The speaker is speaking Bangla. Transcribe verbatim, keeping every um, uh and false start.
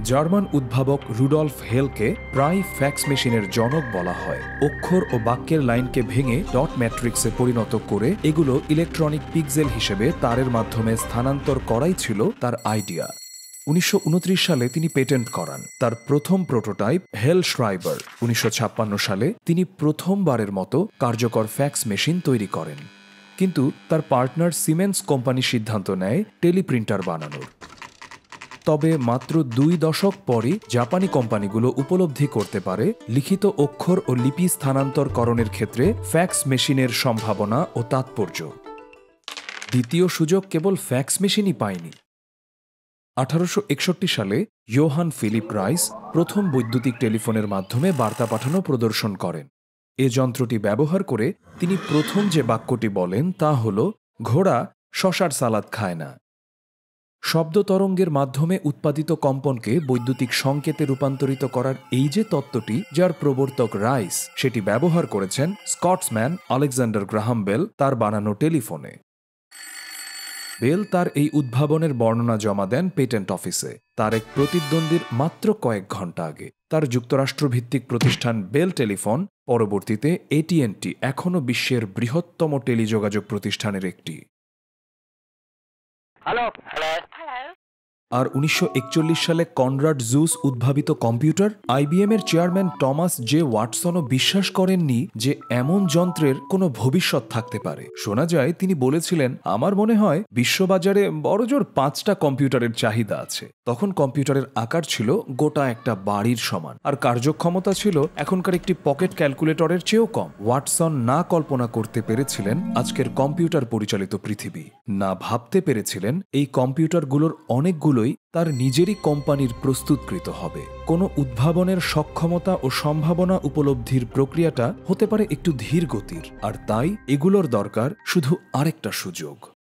জার্মান উদ্ভাবক রুডলফ হেলকে প্রায় ফ্যাক্স মেশিনের জনক বলা হয়। অক্ষর ও বাক্যের লাইনকে ভেঙে ডট ম্যাট্রিক্সে পরিণত করে এগুলো ইলেকট্রনিক পিক্সেল হিসেবে তারের মাধ্যমে স্থানান্তর করাই ছিল তার আইডিয়া। উনিশশো উনত্রিশ সালে তিনি পেটেন্ট করান তার প্রথম প্রোটোটাইপ হেল শ্রাইবার। উনিশশো ছাপ্পান্ন সালে তিনি প্রথমবারের মতো কার্যকর ফ্যাক্স মেশিন তৈরি করেন, কিন্তু তার পার্টনার সিমেন্স কোম্পানি সিদ্ধান্ত নেয় টেলিপ্রিন্টার বানানোর। তবে মাত্র দুই দশক পরই জাপানি কোম্পানিগুলো উপলব্ধি করতে পারে লিখিত অক্ষর ও লিপি স্থানান্তরকরণের ক্ষেত্রে ফ্যাক্স মেশিনের সম্ভাবনা ও তাৎপর্য। দ্বিতীয় সুযোগ কেবল ফ্যাক্স মেশিনই পায়নি। আঠারোশো একষট্টি সালে ইয়োহান ফিলিপ রাইস প্রথম বৈদ্যুতিক টেলিফোনের মাধ্যমে বার্তা পাঠানো প্রদর্শন করেন। এ যন্ত্রটি ব্যবহার করে তিনি প্রথম যে বাক্যটি বলেন তা হল, ঘোড়া শশার সালাদ খায় না। শব্দ তরঙ্গের মাধ্যমে উৎপাদিত কম্পনকে বৈদ্যুতিক সংকেতে রূপান্তরিত করার এই যে তত্ত্বটি, যার প্রবর্তক রাইস, সেটি ব্যবহার করেছেন স্কটসম্যান আলেকজান্ডার গ্রাহাম বেল তার বানানো টেলিফোনে। বেল তার এই উদ্ভাবনের বর্ণনা জমা দেন পেটেন্ট অফিসে তার এক প্রতিদ্বন্দ্বীর মাত্র কয়েক ঘণ্টা আগে। তার যুক্তরাষ্ট্রভিত্তিক প্রতিষ্ঠান বেল টেলিফোন, পরবর্তীতে এটিএনটি, এখনও বিশ্বের বৃহত্তম টেলিযোগাযোগ প্রতিষ্ঠানের একটি। হ্যালো হ্যালো আর উনিশশো একচল্লিশ সালে কনরাড জুস উদ্ভাবিত কম্পিউটার, আইবিএম এর চেয়ারম্যান টমাস জে ওয়াটসনও বিশ্বাস করেননি যে এমন যন্ত্রের কোনো ভবিষ্যৎ থাকতে পারে। শোনা যায় তিনি বলেছিলেন, আমার মনে হয় বিশ্ববাজারে বড়জোর পাঁচটা কম্পিউটারের চাহিদা আছে। তখন কম্পিউটারের আকার ছিল গোটা একটা বাড়ির সমান, আর কার্যক্ষমতা ছিল এখনকার একটি পকেট ক্যালকুলেটরের চেয়েও কম। ওয়াটসন না কল্পনা করতে পেরেছিলেন আজকের কম্পিউটার পরিচালিত পৃথিবী, না ভাবতে পেরেছিলেন এই কম্পিউটারগুলোর অনেকগুলো তার নিজেরই কোম্পানির প্রস্তুতকৃত হবে। কোনো উদ্ভাবনের সক্ষমতা ও সম্ভাবনা উপলব্ধির প্রক্রিয়াটা হতে পারে একটু ধীর গতির, আর তাই এগুলোর দরকার শুধু আরেকটা সুযোগ।